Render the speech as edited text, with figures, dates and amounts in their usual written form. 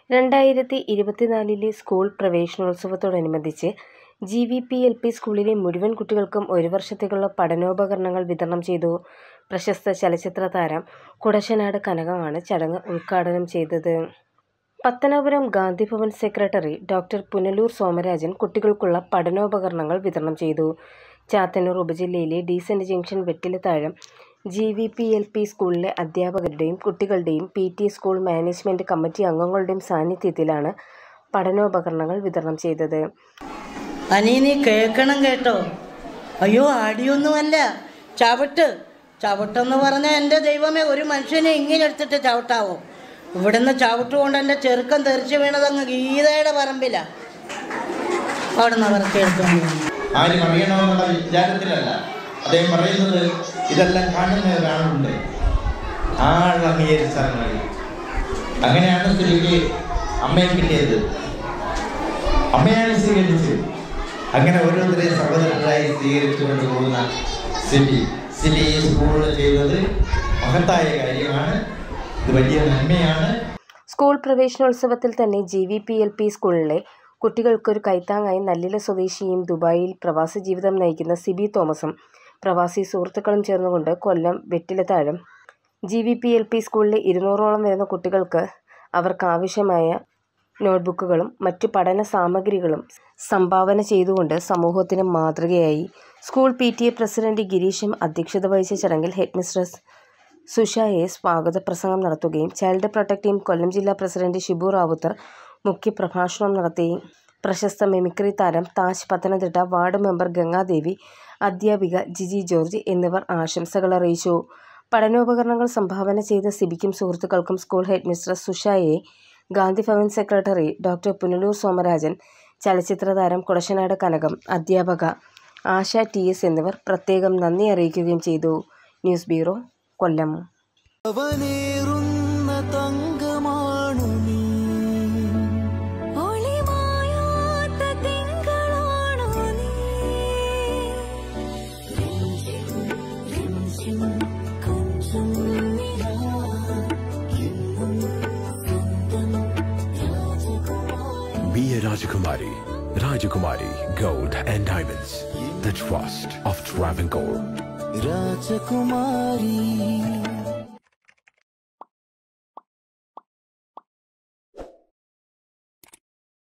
2024 school പ്രവേശനോത്സവത്തോടനുബന്ധിച്ച് GVPLP സ്കൂളിലെ മുഴുവൻ കുട്ടികൾക്കും ഒരു വർഷത്തേക്കുള്ള പഠനോപകരണങ്ങൾ വിതരണം ചെയ്തു. പ്രശസ്ത ചലച്ചിത്ര താരം കുടശനാട് കനകമാണ് ചടങ്ങ് ഉദ്ഘാടനം ചെയ്തത്. പത്തനാപുരം ഗാന്ധിഭവൻ സെക്രട്ടറി ഡോക്ടർ പുനലൂർ സോമരാജൻ കുട്ടികൾക്കുള്ള പഠനോപകരണങ്ങൾ വിതരണം ചെയ്തു. ചാത്തന്നൂർ ഉപജില്ലയിലെ ഡീസന്റ് ജംഗ്ഷൻ വെട്ടിലത്താഴം GVPLP സ്കൂളിലെ അധ്യാപകരുടെയും കുട്ടികളുടെയും PT സ്കൂൾ മാനേജ്മെന്റ് കമ്മിറ്റി അംഗങ്ങളുടെയും സാന്നിധ്യത്തിലാണ് പഠനോപകരണങ്ങൾ വിതരണം ചെയ്തത്. അനീ കേൾക്കണം കേട്ടോ. അയ്യോ ആടിയൊന്നുമല്ല, ചവിട്ടെന്ന് പറഞ്ഞാൽ എൻ്റെ ദൈവമേ, ഒരു മനുഷ്യനെ ഇങ്ങനെ എടുത്തിട്ട് ചവിട്ടാവോ? ഇവിടുന്ന് ചവിട്ടുകൊണ്ട് എൻ്റെ ചെറുക്കം തെറിച്ച് വീണതങ്ങ് ഗീതയുടെ പറമ്പിലാണ്. അവിടെ നിന്ന് അവർക്ക് കേൾക്കുന്നു. ആരും അറിയണമെന്നുള്ള വിചാരത്തിലല്ല അദ്ദേഹം പറയുന്നത്. ഇതെല്ലാം കാണുന്ന ഒരാളുണ്ട്, ആൾ അംഗീകരിച്ചാൽ മതി. അങ്ങനെയാണ് സ്ത്രീക്ക് അമ്മയെ കിട്ടിയത്, അമ്മയാണ് സ്വീകരിച്ചത്. അങ്ങനെ ഓരോരുത്തരെയും സഹോദരങ്ങളായി സ്വീകരിച്ചുകൊണ്ട് പോകുന്ന സിലി സ്കൂളിൽ ചെയ്തത് മഹത്തായ കാര്യമാണ്. ഇത് വലിയ നന്മയാണ്. സ്കൂൾ പ്രവേശനോത്സവത്തിൽ തന്നെ GVPLP സ്കൂളിലെ കുട്ടികൾക്കൊരു കൈത്താങ്ങായി നല്ലില സ്വദേശിയും ദുബായിൽ പ്രവാസി ജീവിതം നയിക്കുന്ന സിബി തോമസും പ്രവാസി സുഹൃത്തുക്കളും ചേർന്നുകൊണ്ട് കൊല്ലം വെട്ടിലത്താഴം GVPLP സ്കൂളിലെ 200ഓളം വരുന്ന കുട്ടികൾക്ക് അവർക്കാവശ്യമായ നോട്ട്ബുക്കുകളും മറ്റു പഠന സാമഗ്രികളും സംഭാവന ചെയ്തുകൊണ്ട് സമൂഹത്തിന് മാതൃകയായി. സ്കൂൾ PTA പ്രസിഡന്റ് ഗിരീഷും അധ്യക്ഷത വഹിച്ച ചടങ്ങിൽ ഹെഡ്മിസ്ട്രസ് സുഷയെ സ്വാഗത പ്രസംഗം നടത്തുകയും ചൈൽഡ് പ്രൊട്ടക്ട് ടീം കൊല്ലം ജില്ലാ പ്രസിഡന്റ് ഷിബു റാവുത്തർ മുഖ്യപ്രഭാഷണം നടത്തി. പ്രശസ്ത മിമിക്രി താരം താജ് പത്തനംതിട്ട, വാർഡ് മെമ്പർ ഗംഗാദേവി, അധ്യാപിക ജിജി ജോർജ് എന്നിവർ ആശംസകൾ അറിയിച്ചു. പഠനോപകരണങ്ങൾ സംഭാവന ചെയ്ത സിബിക്കും സുഹൃത്തുക്കൾക്കും സ്കൂൾ ഹെഡ്മിസ്ട്രസ് സുഷയെ, ഗാന്ധിഭവൻ സെക്രട്ടറി ഡോക്ടർ പുനലൂർ സോമരാജൻ, ചലച്ചിത്ര താരം കുടശനാട് കനകം, അധ്യാപക ആശ TS എന്നിവർ പ്രത്യേകം നന്ദി അറിയിക്കുകയും ചെയ്തു. News bureau, Kollam. Be a Rajakumari Gold and Diamonds, the trust of Travancore. Rajakumari.